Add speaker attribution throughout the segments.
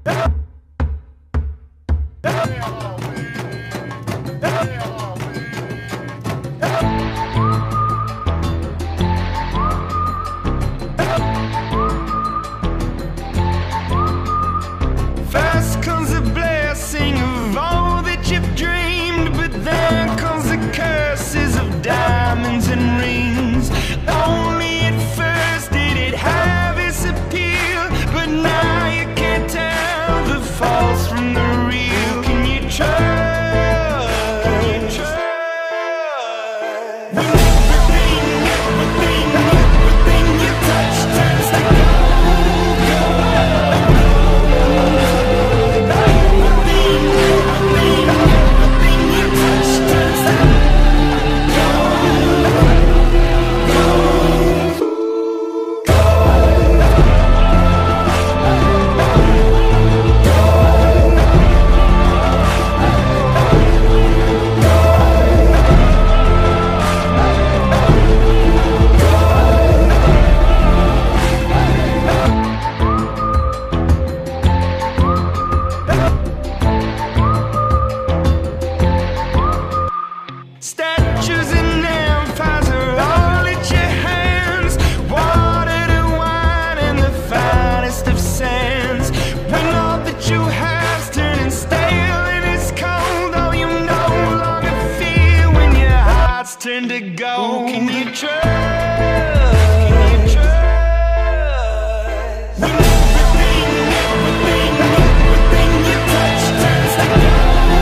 Speaker 1: First comes the blessing of all that you've dreamed, but then comes the curses of diamonds and rings. Only at first did it have its appeal, but now you can't tell the false from the real. Can you trust? When everything you touch turns to gold, everything you touch turns to statues and empires are all at your hands. Water to wine and the finest of sands. When all that you have's turning stale and it's cold, oh, you no longer feel when your heart's turned to gold. Can you trust? Can you trust? When everything you touch turns to gold.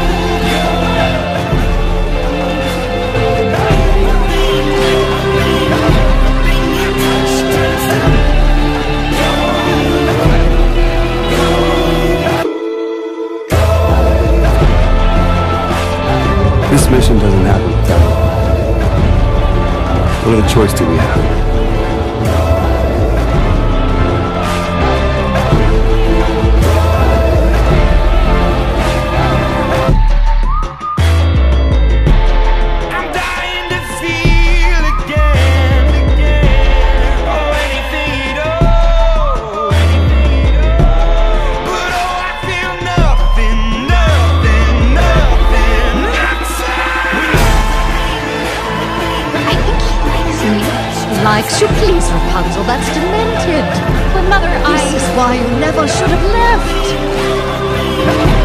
Speaker 2: This mission doesn't happen without you. What other choice do we have?
Speaker 1: I'm dying to feel again, oh, anything at all, but oh, I feel nothing
Speaker 3: Likes you, please, Rapunzel. That's demented. But Mother, This is why you never should have left.